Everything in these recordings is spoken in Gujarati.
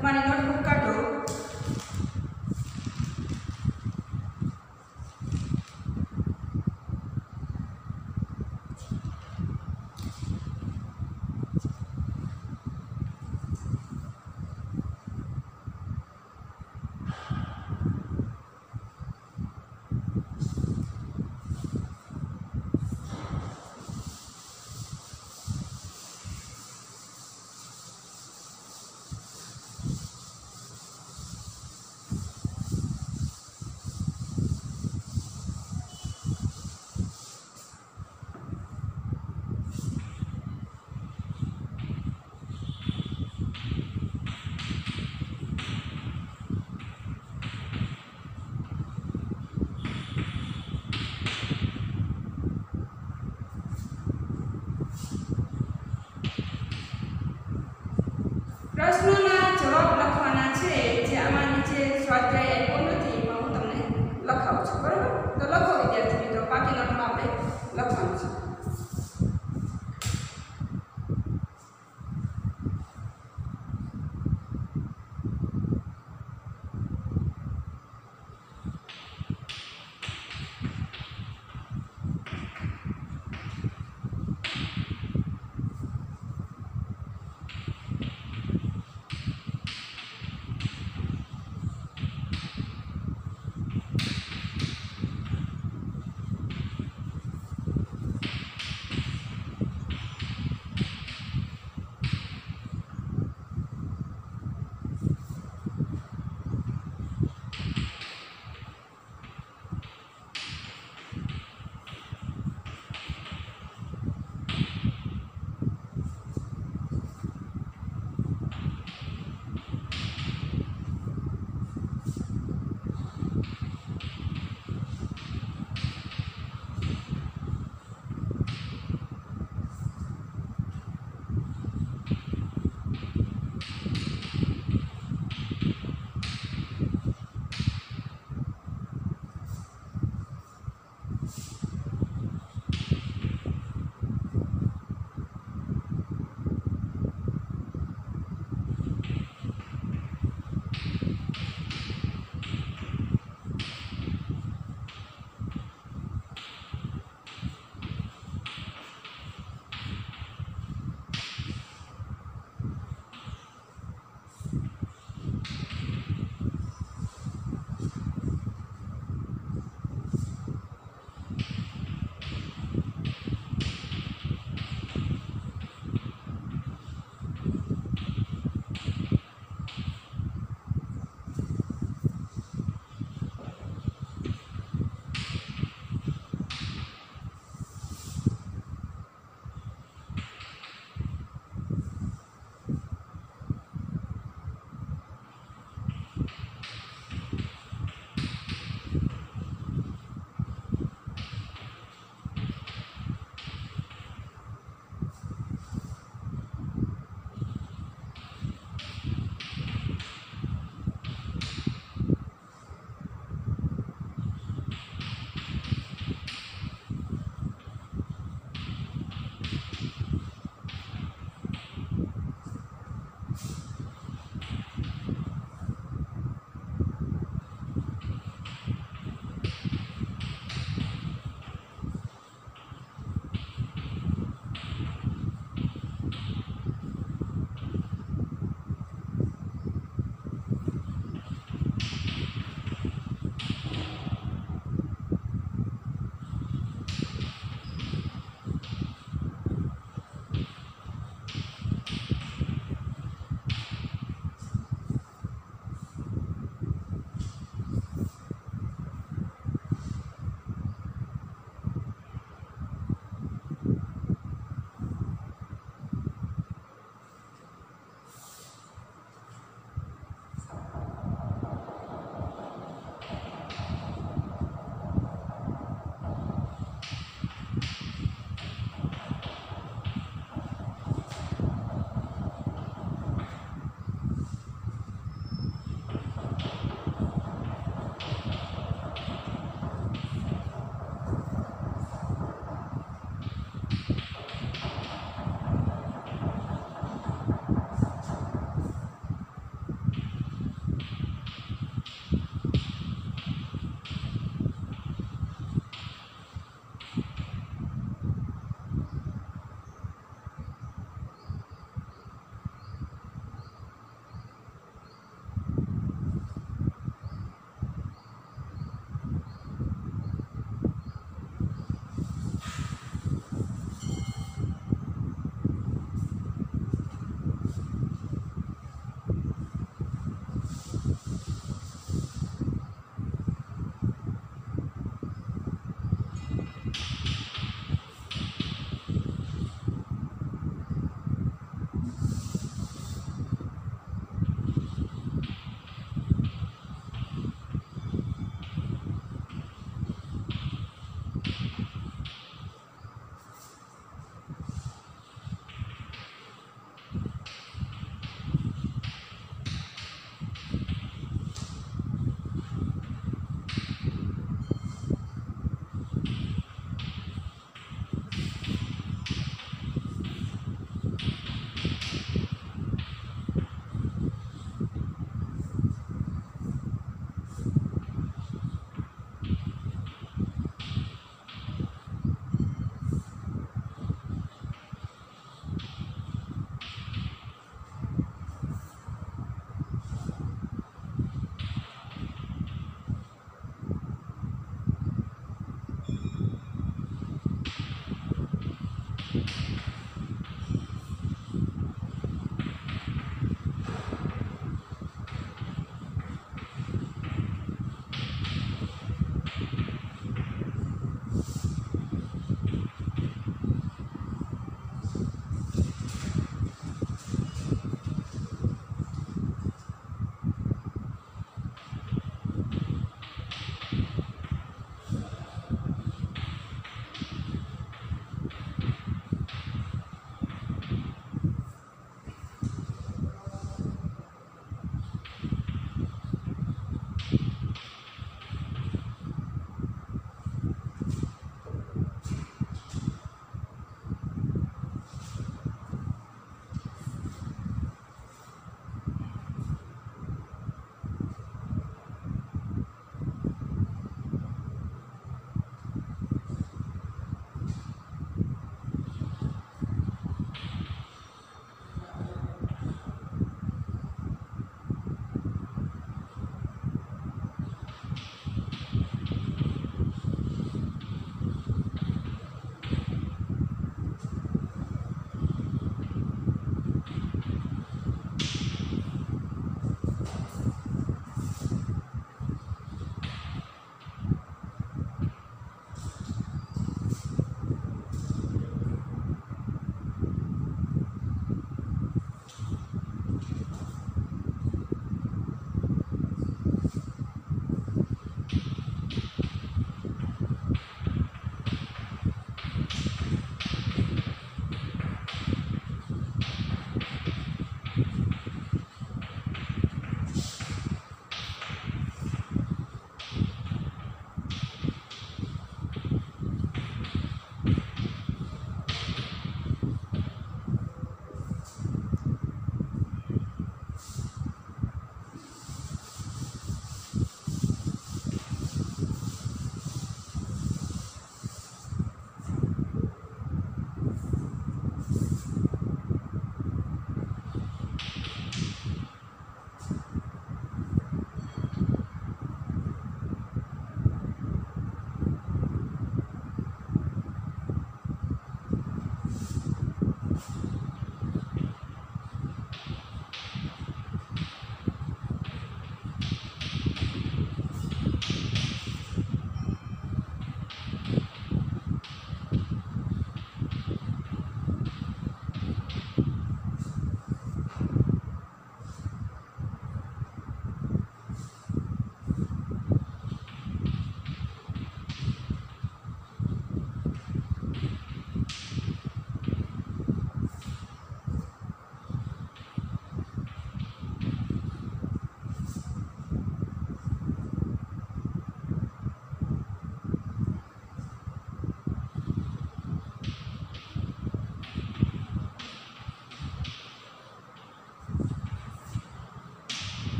તમારી નોટબુક કાઢો.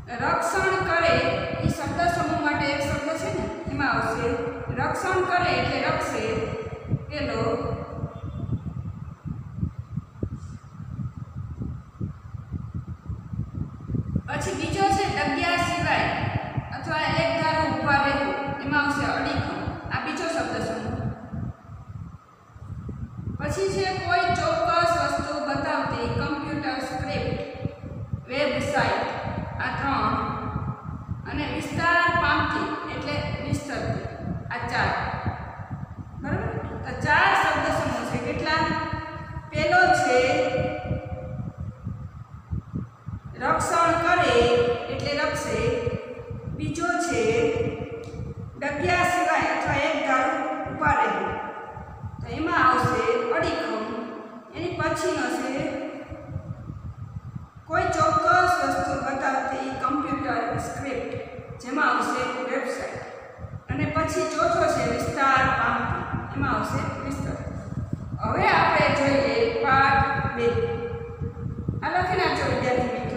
રક્ષણ કરે એ શબ્દ સમૂહ માટે એક શબ્દ છે ને, એમાં આવશે રક્ષણ કરે એટલે રક્ષે પેલો, પછી બીજો છે ડગ્યા સિવાય અથવા એક ધારો ઊભા રહેવું, એમાં આવશે અડીખમ, આ બીજો શબ્દ સમૂહ. પછી છે કોઈ ચોક્કસ વસ્તુ બતાવતી કમ્પ્યુટર સ્ક્રિપ્ટ, વેબસાઇટ, આ 3, અને વિસ્તાર પામતી એટલે વિસ્તરતી, આ 4. બરાબર? તો 4 શબ્દ સમૂહ છે. કેટલા? પેલો છે રક્ષણ કરે એટલે રક્ષે, બીજો છે ડગ્યા સિવાય અથવા એક ધારું ઊભા રહેવું, તો એમાં આવશે અડીખમ. એની પછીનો છે કોઈ ચોક્કસ વસ્તુ બતાવતી કમ્પ્યુટર સ્ક્રિપ્ટ, જેમાં આવશે વેબસાઇટ, અને પછી ચોથો છે વિસ્તાર પામતી, એમાં આવશે વિસ્તાર. હવે આપણે જોઈએ પાઠ 2. આ લખી નાખજો વિદ્યાર્થી મિત્રો.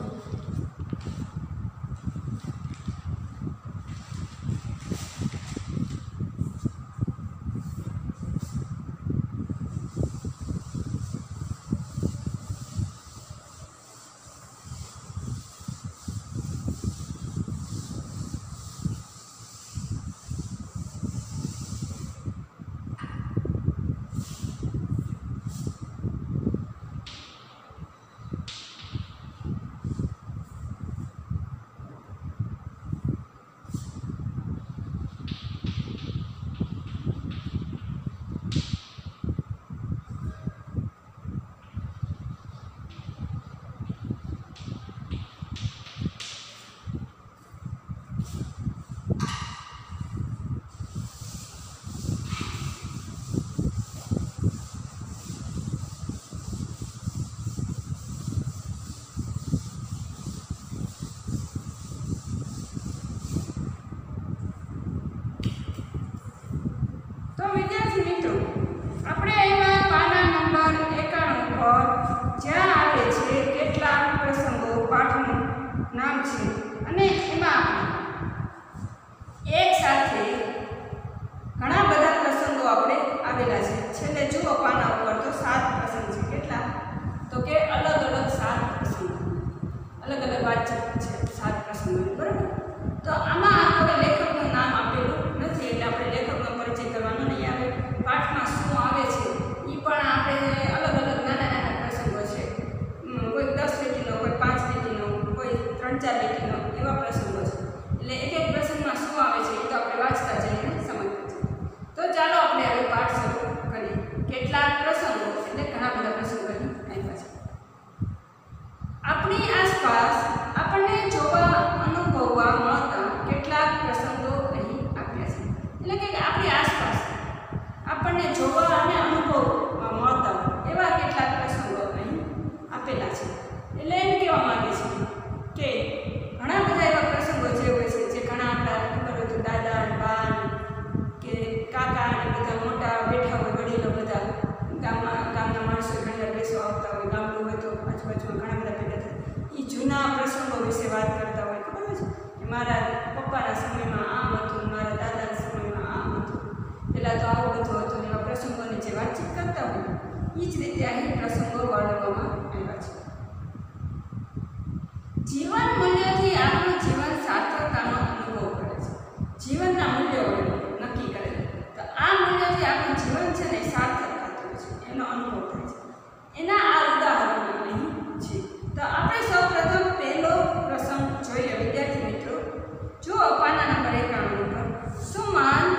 જીવન મૂલ્યોથી આપણું જીવન સાર્થકતાનો અનુભવ કરે છે. જીવનના મૂલ્યો નક્કી કરે છે. તો આ મૂલ્યોથી આપણું જીવન છે ને સાર્થક થતું છે, એનો અનુભવ થાય છે. એના આ ઉદાહરણો અહીં છે. તો આપણે સૌપ્રથમ પહેલો પ્રસંગ જોઈએ વિદ્યાર્થી મિત્રો. જો પાના નંબર 91 પર સુમંત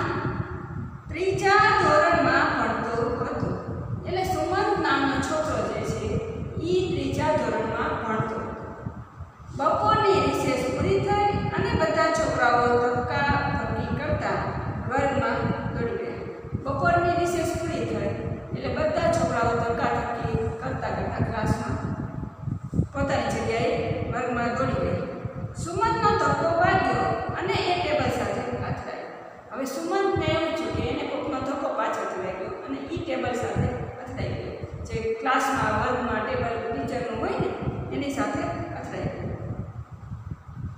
ત્રીજા ધોરણમાં ભણતો હતો. એટલે સુમંત નામનો છોકરો જે છે એ ત્રીજા ધોરણમાં ભણતો. બપોરની રિસેસ પૂરી થઈ અને બધા છોકરાઓ ધક્કા ધક્કી કરતા વર્ગમાં દોડી ગયા. બપોરની રિસેસ પૂરી થઈ એટલે બધા છોકરાઓ ધક્કા ધક્કી કરતા કરતા ક્લાસમાં પોતાની જગ્યાએ વર્ગમાં દોડી ગયા. સુમંતનો ધક્કો વાગ્યો અને એ ટેબલ સાથે અથડાયો. હવે સુમંતને એવું થયું કે એને કોકનો ધક્કો પાછળથી વાગ્યો અને એ ટેબલ સાથે અથડાઈ ગયો. જે ક્લાસમાં વર્ગમાં ટેબલ ટીચરનું હોય ને એની સાથે અથડાઈ ગયો.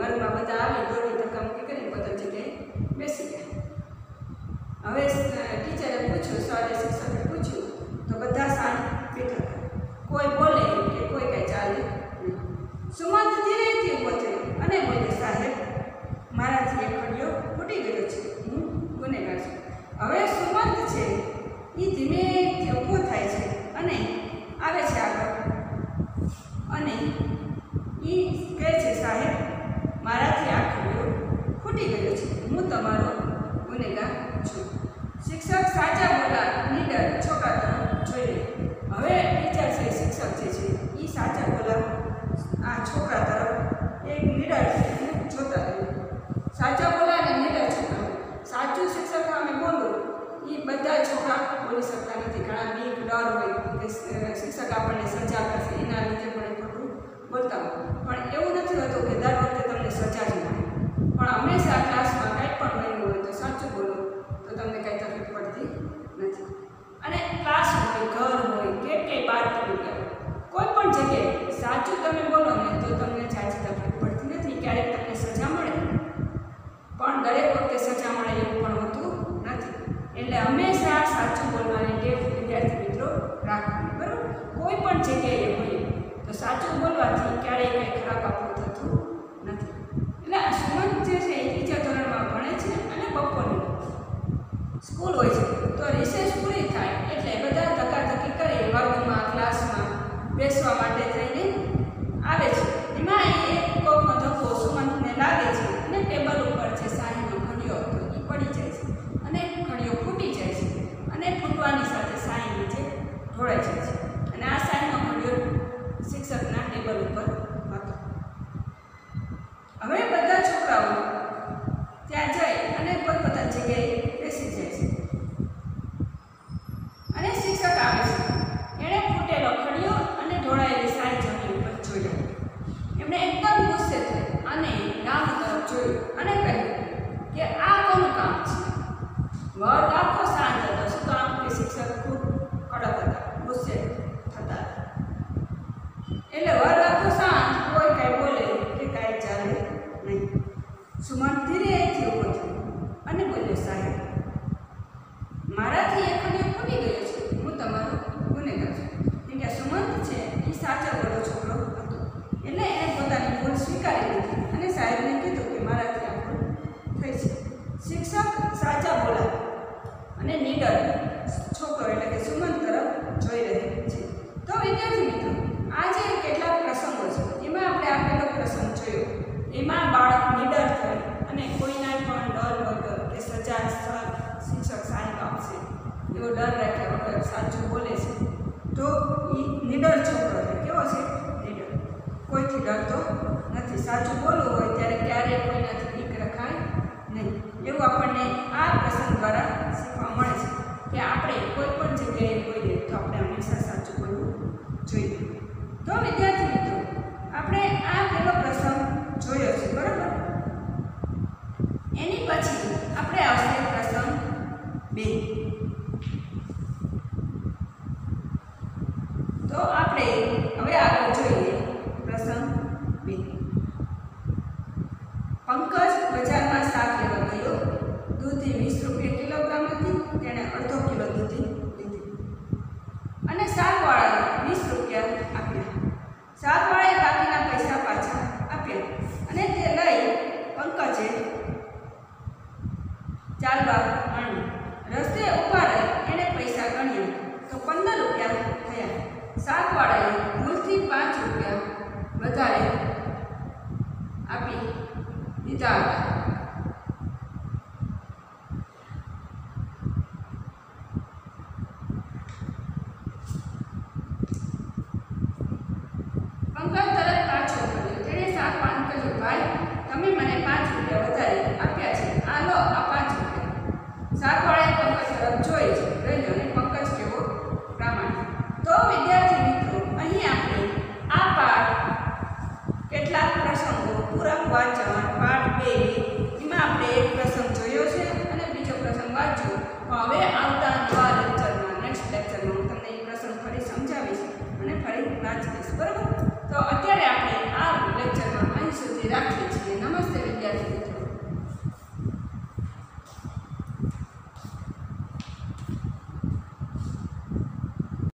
વર્ગમાં બધા આવી દોડી ધક્કામુક્કી કરીને પોતાની જગ્યાએ બેસી ગયા. હવે ટીચરે પૂછ્યું, સરે શિક્ષકે પૂછ્યું તો બધા શાંત બેઠા હતા. કોઈ બોલે કે કોઈ કાંઈ ચાલે નહીં. સુમંત ધીરેથી ઊભો થયો અને બોલ્યો, સાહેબ, મારાથી એક ખડિયો ફૂટી ગયો છે, હું ગુનેગાર છું. હવે સુમંત છે એ ધીમેથી ઊભો થાય છે અને આવે છે આગળ અને એ કહે છે, સાહેબ, મારાથી આ ખડિયો ફૂટી ગયો છે, હું તમારો ગુનેગાર છું. શિક્ષક સાચા બોલા નીડર છોકરા તરફ જોઈ રહ્યો. હવે ટીચર છે, શિક્ષક જે છે એ સાચા બોલા આ છોકરા તરફ એક નીડર જોતા રહ્યો. સાચા બોલા અને નીડર છોકરા. સાચું શિક્ષક અમે બોલું એ બધા છોકરા બોલી શકતા નથી. ઘણા બીક ડર હોય કે શિક્ષક આપણને સજા કરશે, એના લીધે પણ ખોટું બોલતા હોય. પણ એવું નથી હોતું કે દર વખતે તમને સજા જ મળે. પણ હંમેશા ક્લાસમાં કંઈ પણ બન્યું હોય તો સાચું બોલો તો તમને કંઈ તકલીફ પડતી નથી. અને ક્લાસ હોય, ઘર હોય કે કંઈ બહાર પડી ગયા, કોઈ પણ જગ્યાએ સાચું તમે બોલો ને તો તમને જાજી તકલીફ પડતી નથી. ક્યારેક તમને સજા મળે પણ દરેક વખતે સજા મળે એવું પણ હોતું નથી. એટલે હંમેશા સાચું બોલવાની ટેવ વિદ્યાર્થી મિત્રો રાખવાની, બરાબર. કોઈ પણ જગ્યાએ હોય તો સાચું બોલવાથી ક્યારેય કંઈ ખરાબ આપણું થતું નથી. એટલે આ સુમંત જે છે એ ત્રીજા ધોરણમાં ભણે છે અને બપોરની સ્કૂલ હોય છે તો રિસેસ પૂરી થાય એટલે બધા ધક્કાધક્કી કરી વર્ગમાં ક્લાસમાં બેસવા માટે થઈને આવે છે. એમાં એક કોકનો ધક્કો સુમંતને લાગે છે અને ટેબલ ઉપર છે શાહીનો ખડિયો હતો એ પડી જાય છે અને ખડિયો ફૂટી જાય છે અને ફૂટવાની સાથે શાહી નીચે ઢોળાઈ જાય છે. અને આ શાહીનો ખડિયો શિક્ષકના ટેબલ ઉપર હતો. હવે બધા છોકરાઓ ત્યાં જઈ અને પોતપોતાની જગ્યાએ બેસી જાય છે અને શિક્ષક આવે છે. એણે ફૂટેલો ખડિયો અને ઢોળાયેલી શાહી જમીન ઉપર જોયા. એમણે એકદમ ગુસ્સે થઈ અને નામ તરફ જોયું અને કહ્યું કે આ કોનું કામ છે? વર્ગ આખો શાંત હતો. શું કામ? કે શિક્ષક ખૂબ કડક હતા, ગુસ્સે થતા હતા. એટલે વર્ગ આખો શાંત, કોઈ કાંઈ બોલે કે કાંઈ ચાલે નહીં. સુમંત ધીરેથી ઊભો થયો અને બોલ્યો, સાહેબ, મારાથી એક ખડિયો ફૂટી ગયો છે, હું તમારો ગુનેગાર છું. કેમ કે સુમંત છે એ સાચા બોલો છોકરો હતો એટલે એણે પોતાની ભૂલ સ્વીકારી લીધી અને સાહેબને કીધું કે મારાથી આ ભૂલ થઈ છે. શિક્ષક સાચા બોલા અને નીડર છોકરો એટલે કે સુમંત તરફ જોઈ રહે છે. તો વિદ્યાર્થી મિત્રો, આજે કેટલાક પ્રસંગો છે એમાં આપણે આપેલો પ્રસંગ જોયો. એમાં બાળક નીડર થઈ અને કોઈના પણ ડર વગર કે સજા શિક્ષક સાહેબ આપશે એવો ડર રાખ્યા વગર સાચું બોલે છે તો એ નીડર છોકરો છે. કેવો છે? નીડર. કોઈથી ડરતો નથી. સાચું બોલવું હોય ત્યારે ક્યારેય કોઈનાથી બીક રખાય નહીં. એવું આપણને આ પ્રસંગ દ્વારા શીખવા મળે છે કે આપણે કોઈ પણ જગ્યાએ હોઈએ તો આપણે હંમેશા સાચું બોલવું જોઈએ. તો વિદ્યાર્થી મિત્રો, આપણે આ પહેલો પ્રસંગ જોયો છે, બરાબર. એની પછી આપણે આવશે પ્રસંગ 2. તો આપણે હવે આગળ જોઈએ પ્રસંગ 2. પંકજ બજારમાં શાક લેવા ગયો. દૂધી 20 રૂપિયા કિલોગ્રામ હતી. તેણે અડધો કિલો દૂધી લીધી અને શાકવાળાને 20 રૂપિયા આપ્યા. શાકવાળાએ બાકીના પૈસા પાછા આપ્યા અને તે લઈ પંકજે ચાલવા માંડ્યું. રસ્તે ઊભા રહી એણે પૈસા ગણ્યા તો 15 રૂપિયા થયા. શાકવાળાએ ભૂલથી 5 રૂપિયા વધારે આપી દીધા હતા.